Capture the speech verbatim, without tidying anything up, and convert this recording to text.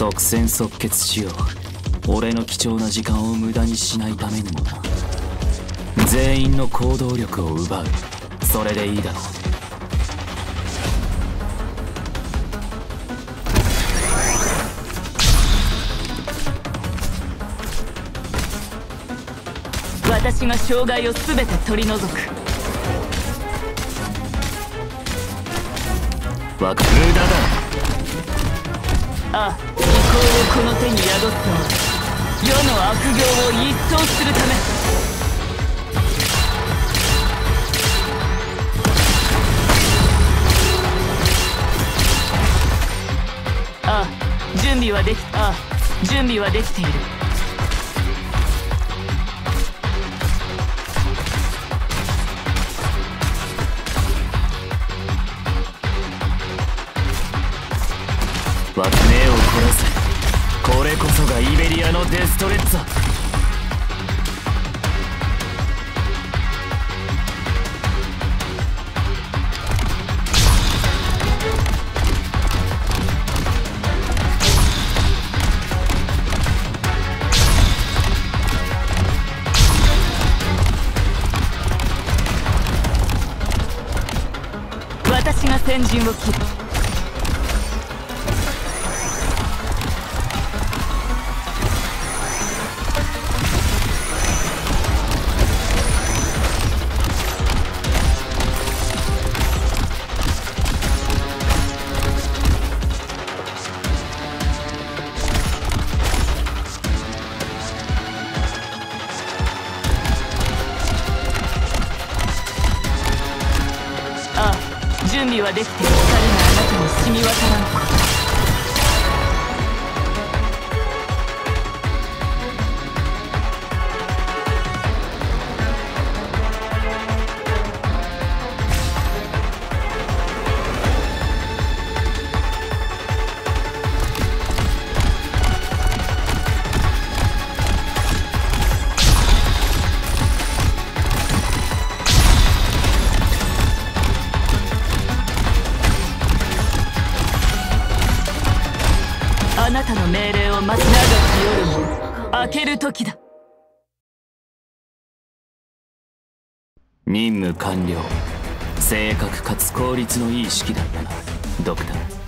即戦即決しよう。俺の貴重な時間を無駄にしないためにもな。全員の行動力を奪う。それでいいだろう。 私が障害を全て取り除く。 わか無駄だ。 ああ、意向をこの手に宿すのは世の悪行を一掃するため。ああ、準備はできああ準備はできている。 目を凝らせ。これこそがイベリアのデストレッツァ。 私が先陣を切る。準備はできている。光があなたに染み渡らんこと。あなたの命令を待ち、長き夜も明ける時だ。 任務完了。正確かつ効率のいい指揮だったな、ドクター。